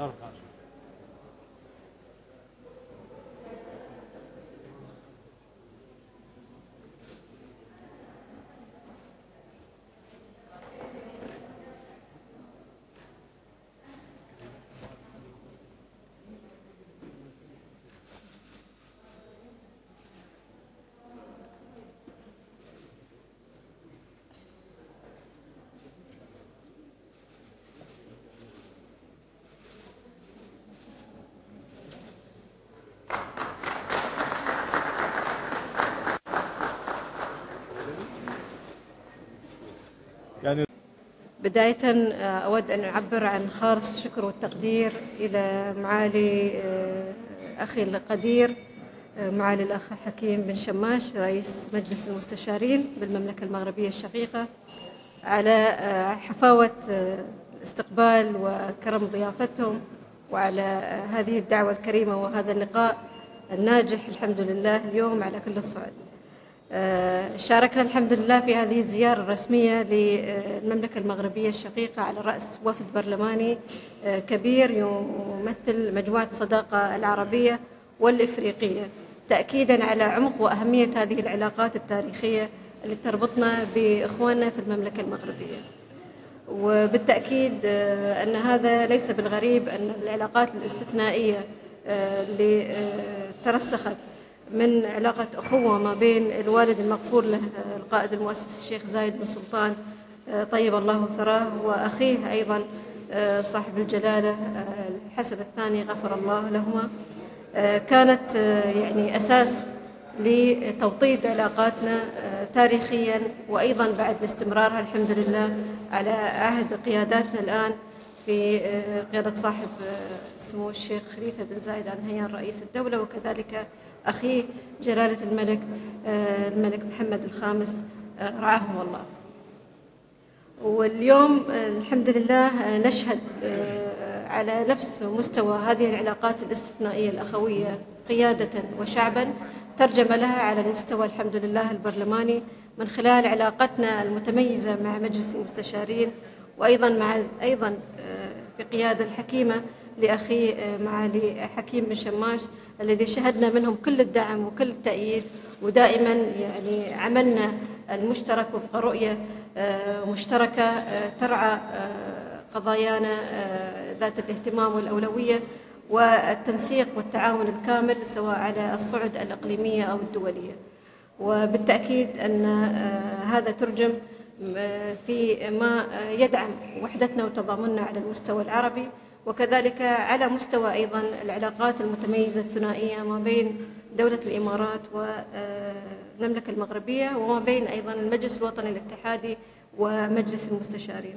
بداية أود أن أعبر عن خالص الشكر والتقدير إلى معالي أخي القدير معالي الأخ حكيم بن شماش رئيس مجلس المستشارين بالمملكة المغربية الشقيقة على حفاوة الاستقبال وكرم ضيافتهم، وعلى هذه الدعوة الكريمة وهذا اللقاء الناجح الحمد لله اليوم على كل الصعد. شاركنا الحمد لله في هذه الزيارة الرسمية للمملكة المغربية الشقيقة على رأس وفد برلماني كبير يمثل مجموعة الصداقة العربية والإفريقية، تأكيدا على عمق وأهمية هذه العلاقات التاريخية اللي تربطنا بإخواننا في المملكة المغربية. وبالتأكيد أن هذا ليس بالغريب أن العلاقات الاستثنائية اللي ترسخت من علاقة أخوة ما بين الوالد المغفور له القائد المؤسس الشيخ زايد بن سلطان طيب الله ثراه وأخيه أيضا صاحب الجلالة الحسن الثاني غفر الله لهما، كانت يعني أساس لتوطيد علاقاتنا تاريخيا، وأيضا بعد لاستمرارها الحمد لله على عهد قياداتنا الآن في قيادة صاحب سمو الشيخ خليفة بن زايد آل نهيان رئيس الدولة، وكذلك أخيه جلالة الملك محمد الخامس رعاهم الله. واليوم الحمد لله نشهد على نفس مستوى هذه العلاقات الاستثنائية الأخوية قيادة وشعبا ترجم لها على المستوى الحمد لله البرلماني من خلال علاقتنا المتميزة مع مجلس المستشارين، وأيضا في قيادة الحكيمة لأخي معالي حكيم بن شماش الذي شهدنا منهم كل الدعم وكل التأييد، ودائما يعني عملنا المشترك وفق رؤية مشتركة ترعى قضايانا ذات الاهتمام والأولوية والتنسيق والتعاون الكامل سواء على الصعد الإقليمية أو الدولية. وبالتأكيد أن هذا ترجم في ما يدعم وحدتنا وتضامننا على المستوى العربي، وكذلك على مستوى أيضا العلاقات المتميزة الثنائية ما بين دولة الإمارات والمملكة المغربية، وما بين أيضا المجلس الوطني الاتحادي ومجلس المستشارين.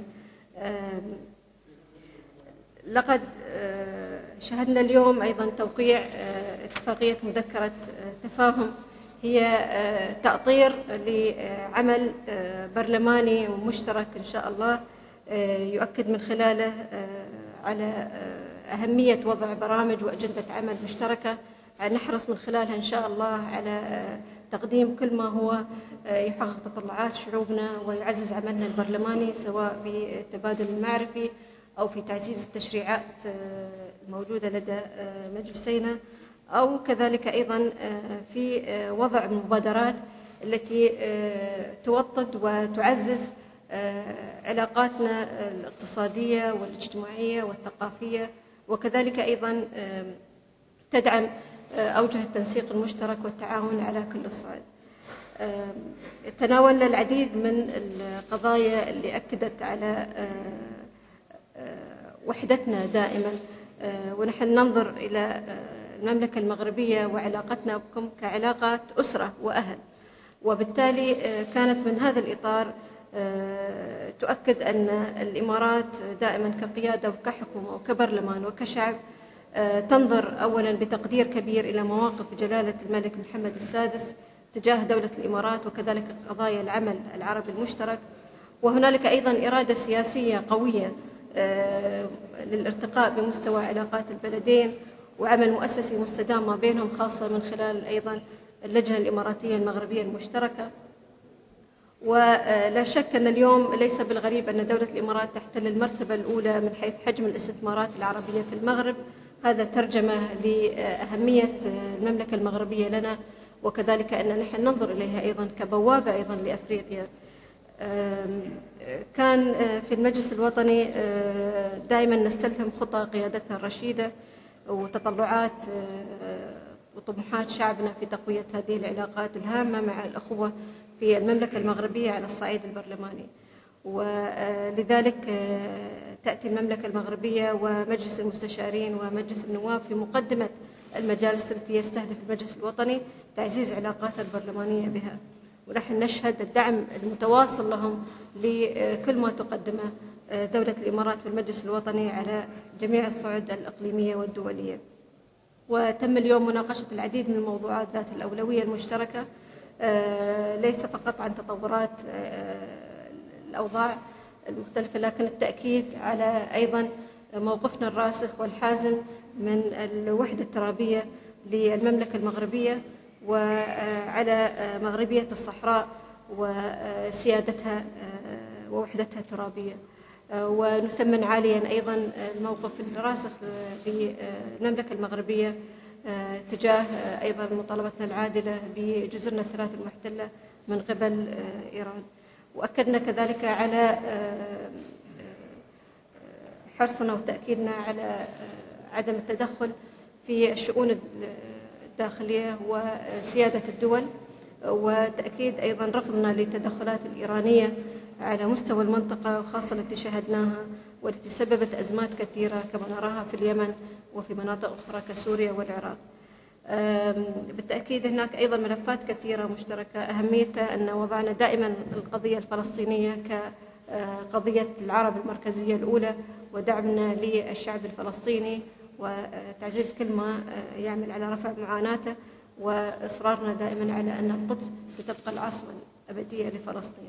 لقد شهدنا اليوم أيضا توقيع اتفاقية مذكرة تفاهم هي تأطير لعمل برلماني مشترك إن شاء الله يؤكد من خلاله على أهمية وضع برامج وأجندة عمل مشتركة نحرص من خلالها إن شاء الله على تقديم كل ما هو يحقق تطلعات شعوبنا ويعزز عملنا البرلماني سواء في التبادل المعرفي أو في تعزيز التشريعات الموجودة لدى مجلسينا، أو كذلك أيضا في وضع المبادرات التي توطد وتعزز علاقاتنا الاقتصادية والاجتماعية والثقافية، وكذلك أيضا تدعم أوجه التنسيق المشترك والتعاون على كل الصعيد. تناولنا العديد من القضايا اللي أكدت على وحدتنا دائما، ونحن ننظر إلى المملكة المغربية وعلاقتنا بكم كعلاقات أسرة وأهل، وبالتالي كانت من هذا الإطار تؤكد أن الإمارات دائما كقيادة وكحكومة وكبرلمان وكشعب تنظر أولا بتقدير كبير إلى مواقف جلالة الملك محمد السادس تجاه دولة الإمارات، وكذلك قضايا العمل العربي المشترك. وهنالك أيضا إرادة سياسية قوية للارتقاء بمستوى علاقات البلدين وعمل مؤسسي مستدام ما بينهم، خاصة من خلال أيضا اللجنة الإماراتية المغربية المشتركة. ولا شك أن اليوم ليس بالغريب أن دولة الإمارات تحتل المرتبة الأولى من حيث حجم الاستثمارات العربية في المغرب. هذا ترجمة لأهمية المملكة المغربية لنا، وكذلك أن نحن ننظر إليها أيضا كبوابة أيضا لأفريقيا. كان في المجلس الوطني دائما نستلهم خطى قيادتنا الرشيدة وتطلعات وطموحات شعبنا في تقوية هذه العلاقات الهامة مع الأخوة في المملكة المغربية على الصعيد البرلماني. ولذلك تأتي المملكة المغربية ومجلس المستشارين ومجلس النواب في مقدمة المجالس التي يستهدف المجلس الوطني تعزيز علاقاتها البرلمانية بها، ونحن نشهد الدعم المتواصل لهم لكل ما تقدمه دولة الإمارات والمجلس الوطني على جميع الصعود الإقليمية والدولية. وتم اليوم مناقشة العديد من الموضوعات ذات الأولوية المشتركة، ليس فقط عن تطورات الأوضاع المختلفة، لكن التأكيد على أيضا موقفنا الراسخ والحازم من الوحدة الترابية للمملكة المغربية وعلى مغربية الصحراء وسيادتها ووحدتها الترابية. ونثمن عاليا أيضا الموقف الراسخ للمملكة المغربية تجاه أيضا مطالبتنا العادلة بجزرنا الثلاث المحتلة من قبل إيران. وأكدنا كذلك على حرصنا وتأكيدنا على عدم التدخل في الشؤون الداخلية وسيادة الدول، وتأكيد أيضا رفضنا للتدخلات الإيرانية على مستوى المنطقة، وخاصة التي شاهدناها والتي سببت أزمات كثيرة كما نراها في اليمن وفي مناطق أخرى كسوريا والعراق. بالتأكيد هناك أيضا ملفات كثيرة مشتركة، أهميتها أن وضعنا دائما القضية الفلسطينية كقضية العرب المركزية الأولى، ودعمنا للشعب الفلسطيني وتعزيز كل ما يعمل على رفع معاناته، وإصرارنا دائما على أن القدس ستبقى العاصمة الأبدية لفلسطين.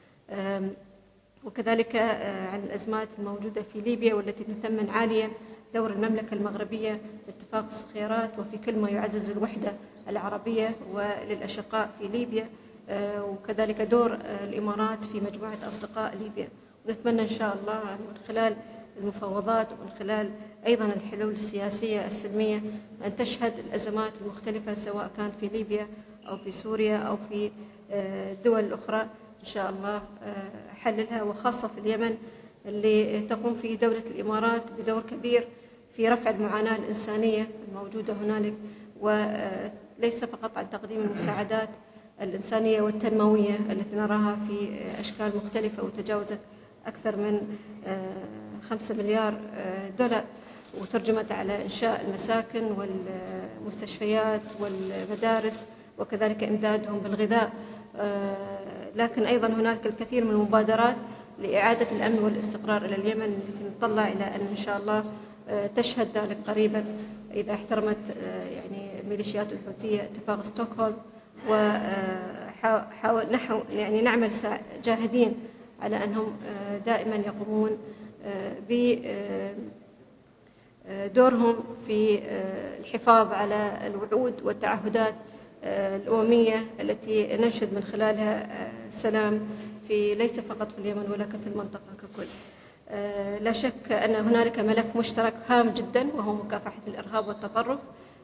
وكذلك عن الأزمات الموجودة في ليبيا، والتي نثمن عاليا دور المملكة المغربية باتفاق الخيارات وفي كل ما يعزز الوحدة العربية وللأشقاء في ليبيا، وكذلك دور الإمارات في مجموعة أصدقاء ليبيا. ونتمنى إن شاء الله من خلال المفاوضات ومن خلال أيضا الحلول السياسية السلمية أن تشهد الأزمات المختلفة سواء كان في ليبيا أو في سوريا أو في الدول الأخرى إن شاء الله حللها، وخاصة في اليمن اللي تقوم فيه دولة الإمارات بدور كبير في رفع المعاناة الإنسانية الموجودة هنالك، وليس فقط عن تقديم المساعدات الإنسانية والتنموية التي نراها في أشكال مختلفة وتجاوزت أكثر من 5 مليار دولار، وترجمت على إنشاء المساكن والمستشفيات والمدارس وكذلك إمدادهم بالغذاء، لكن أيضا هناك الكثير من المبادرات لإعادة الأمن والاستقرار إلى اليمن، التي نطلع إلى أن إن شاء الله تشهد ذلك قريبا إذا احترمت يعني الميليشيات الحوثية اتفاق ستوكهولم. ونحن يعني نعمل جاهدين على أنهم دائما يقومون بدورهم في الحفاظ على الوعود والتعهدات الأممية التي ننشد من خلالها السلام في ليس فقط في اليمن ولكن في المنطقة ككل. لا شك أن هنالك ملف مشترك هام جدا وهو مكافحة الإرهاب والتطرف،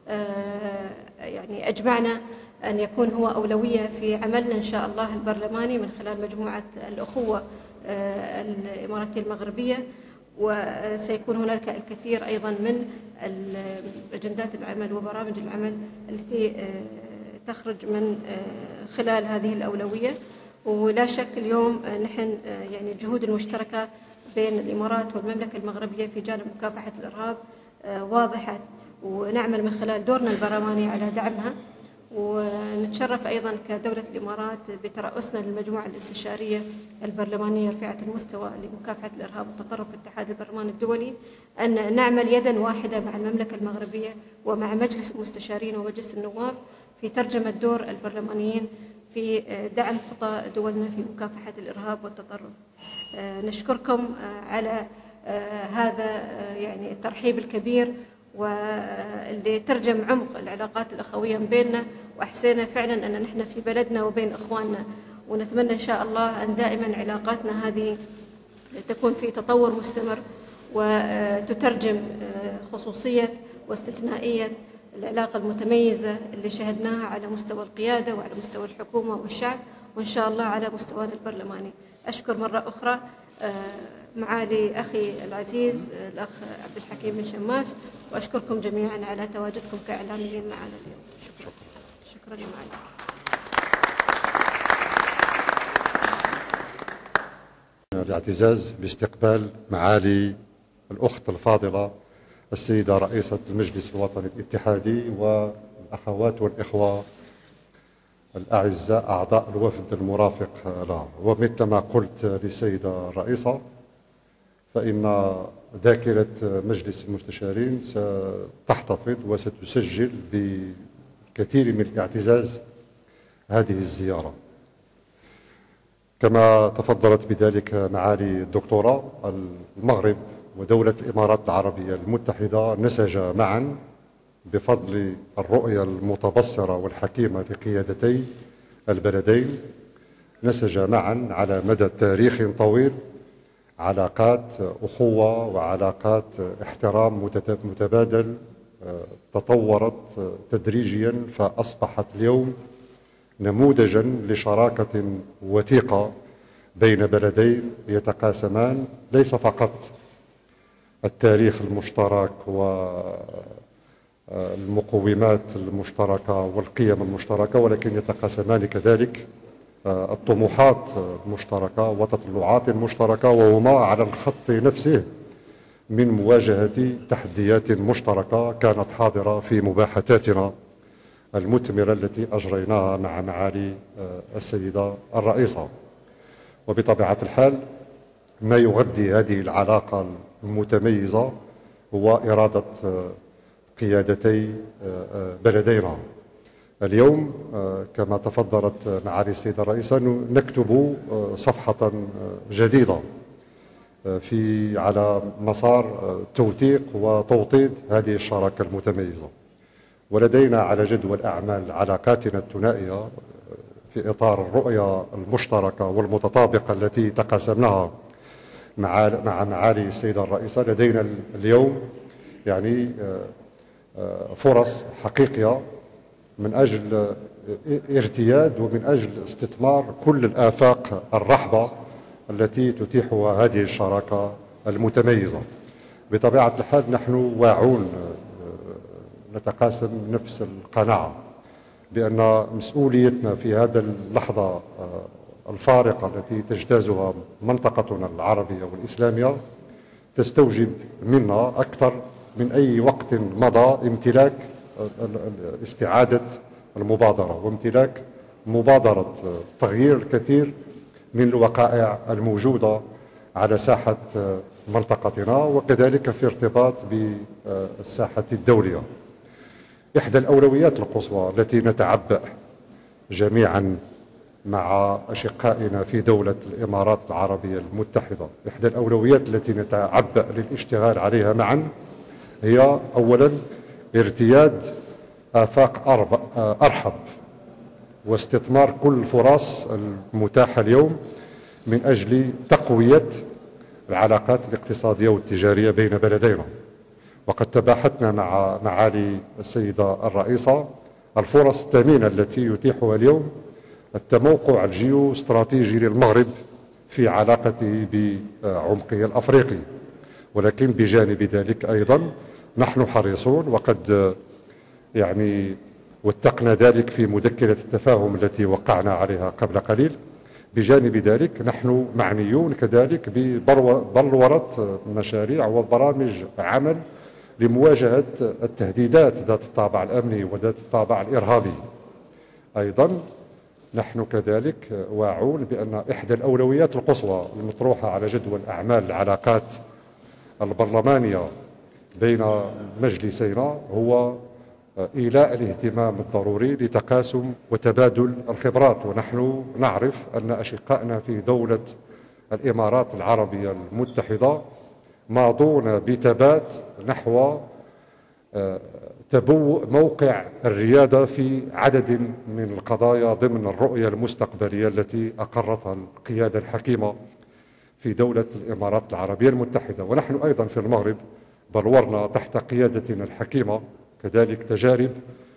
يعني أجمعنا أن يكون هو أولوية في عملنا إن شاء الله البرلماني من خلال مجموعة الأخوة الإماراتية المغربية، وسيكون هناك الكثير أيضا من أجندات العمل وبرامج العمل التي تخرج من خلال هذه الأولوية. ولا شك اليوم نحن يعني الجهود المشتركة بين الإمارات والمملكة المغربية في جانب مكافحة الإرهاب واضحة، ونعمل من خلال دورنا البرلماني على دعمها. ونتشرف أيضا كدولة الإمارات بترأسنا للمجموعة الاستشارية البرلمانية رفيعة المستوى لمكافحة الإرهاب والتطرف في الاتحاد البرلماني الدولي، أن نعمل يدا واحدة مع المملكة المغربية ومع مجلس المستشارين ومجلس النواب في ترجمة دور البرلمانيين في دعم خطى دولنا في مكافحة الإرهاب والتطرف. نشكركم على هذا يعني الترحيب الكبير، واللي ترجم عمق العلاقات الأخوية بيننا، وأحسينا فعلا أن نحن في بلدنا وبين إخواننا، ونتمنى إن شاء الله أن دائما علاقاتنا هذه تكون في تطور مستمر، وتترجم خصوصية واستثنائية العلاقة المتميزة اللي شهدناها على مستوى القيادة وعلى مستوى الحكومة والشعب، وإن شاء الله على مستوانا البرلماني. أشكر مرة أخرى معالي أخي العزيز الأخ عبد الحكيم بن شماس، وأشكركم جميعا على تواجدكم كإعلاميين معنا اليوم. شكرا يا معالي. الاعتزاز باستقبال معالي الأخت الفاضلة السيدة رئيسة المجلس الوطني الاتحادي والأخوات والإخوة الأعزاء أعضاء الوفد المرافق لها. ومثل ما قلت للسيدة الرئيسة، فإن ذاكرة مجلس المستشارين ستحتفظ وستسجل بكثير من الاعتزاز هذه الزيارة. كما تفضلت بذلك معالي الدكتورة، المغرب ودولة الإمارات العربية المتحدة نسجا معا بفضل الرؤية المتبصرة والحكيمة لقيادتي البلدين، نسجا معا على مدى تاريخ طويل علاقات أخوة وعلاقات احترام متبادل تطورت تدريجيا، فأصبحت اليوم نموذجا لشراكة وثيقة بين بلدين يتقاسمان ليس فقط التاريخ المشترك والمقومات المشتركة والقيم المشتركة، ولكن يتقاسمان كذلك الطموحات المشتركة وتطلعات مشتركة، وهما على الخط نفسه من مواجهة تحديات مشتركة كانت حاضرة في مباحثاتنا المثمرة التي أجريناها مع معالي السيدة الرئيسة. وبطبيعة الحال ما يغذي هذه العلاقة المتميزة هو إرادة قيادتي بلدينا. اليوم كما تفضلت معالي السيدة الرئيسة نكتب صفحة جديدة على مسار توثيق وتوطيد هذه الشراكة المتميزة، ولدينا على جدول أعمال علاقاتنا الثنائية في إطار الرؤية المشتركة والمتطابقة التي تقاسمناها مع معالي السيدة الرئيسة. لدينا اليوم يعني فرص حقيقية من أجل ارتياد ومن أجل استثمار كل الآفاق الرحبة التي تتيحها هذه الشراكة المتميزة. بطبيعة الحال نحن واعون نتقاسم نفس القناعة بأن مسؤوليتنا في هذا اللحظة الفارقة التي تجتازها منطقتنا العربية والإسلامية تستوجب منا أكثر من أي وقت مضى امتلاك استعادة المبادرة وامتلاك مبادرة تغيير الكثير من الوقائع الموجودة على ساحة منطقتنا وكذلك في ارتباط بالساحة الدولية. إحدى الأولويات القصوى التي نتعبأ جميعا مع أشقائنا في دولة الإمارات العربية المتحدة، إحدى الأولويات التي نتعبأ للاشتغال عليها معا هي أولا ارتياد آفاق أرحب واستثمار كل الفرص المتاحة اليوم من أجل تقوية العلاقات الاقتصادية والتجارية بين بلدينا. وقد تباحثنا مع معالي السيدة الرئيسة الفرص الثمينة التي يتيحها اليوم التموقع الجيوستراتيجي للمغرب في علاقته بعمقه الأفريقي، ولكن بجانب ذلك أيضا نحن حريصون، وقد يعني وثقنا ذلك في مذكرة التفاهم التي وقعنا عليها قبل قليل. بجانب ذلك نحن معنيون كذلك ببلورة مشاريع وبرامج عمل لمواجهة التهديدات ذات الطابع الأمني وذات الطابع الإرهابي. أيضا نحن كذلك واعون بأن إحدى الأولويات القصوى المطروحة على جدول أعمال العلاقات البرلمانية بين مجلسينا هو إيلاء الاهتمام الضروري لتقاسم وتبادل الخبرات. ونحن نعرف أن أشقائنا في دولة الإمارات العربية المتحدة ماضون بثبات نحو تبوء موقع الريادة في عدد من القضايا ضمن الرؤية المستقبلية التي أقرتها القيادة الحكيمة في دولة الإمارات العربية المتحدة. ونحن أيضا في المغرب بلورنا تحت قيادتنا الحكيمة كذلك تجارب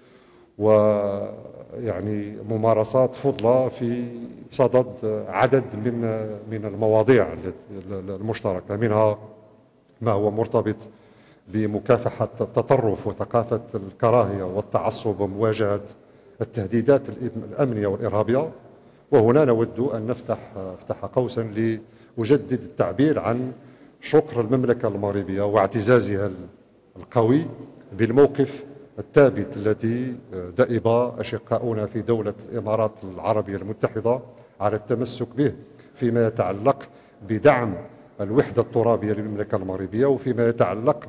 ويعني ممارسات فضلى في صدد عدد من المواضيع المشتركة، منها ما هو مرتبط بمكافحة التطرف وثقافة الكراهية والتعصب ومواجهة التهديدات الأمنية والإرهابية. وهنا نود أن نفتح قوسا لأجدد التعبير عن شكر المملكة المغربية واعتزازها القوي بالموقف الثابت الذي دأب أشقاؤنا في دولة الإمارات العربية المتحدة على التمسك به فيما يتعلق بدعم الوحدة الترابية للمملكة المغربية، وفيما يتعلق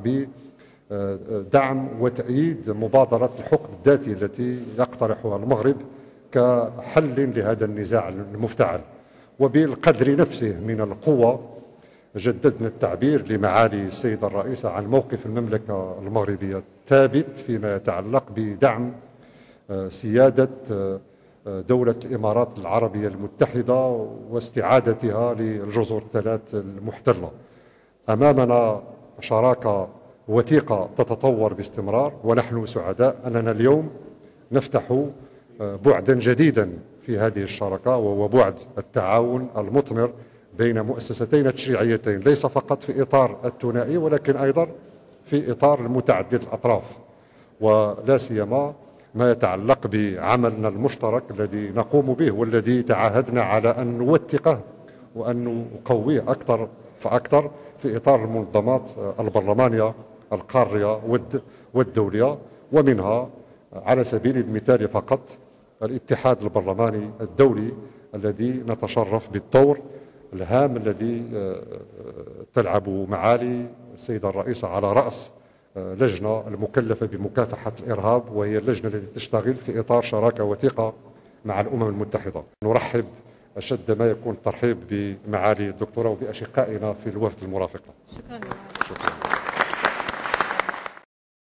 بدعم وتأييد مبادرة الحكم الذاتي التي يقترحها المغرب كحل لهذا النزاع المفتعل. وبالقدر نفسه من القوة جددنا التعبير لمعالي السيدة الرئيسة عن موقف المملكة المغربية الثابت فيما يتعلق بدعم سيادة دولة الإمارات العربية المتحدة واستعادتها للجزر الثلاث المحتلة. أمامنا شراكة وثيقة تتطور باستمرار، ونحن سعداء أننا اليوم نفتح بعدا جديدا في هذه الشراكة، وهو بعد التعاون المثمر بين مؤسستين تشريعيتين، ليس فقط في إطار الثنائي ولكن أيضا في إطار المتعدد الأطراف، ولا سيما ما يتعلق بعملنا المشترك الذي نقوم به والذي تعاهدنا على أن نوثقه وأن نقويه أكثر فأكثر في إطار المنظمات البرلمانية القارية والدولية، ومنها على سبيل المثال فقط الاتحاد البرلماني الدولي الذي نتشرف بالدور الهام الذي تلعب معالي السيدة الرئيسة على رأس لجنة المكلفة بمكافحة الإرهاب، وهي اللجنة التي تشتغل في إطار شراكة وثيقة مع الأمم المتحدة. نرحب أشد ما يكون الترحيب بمعالي الدكتورة وبأشقائنا في الوفد المرافق. شكرا.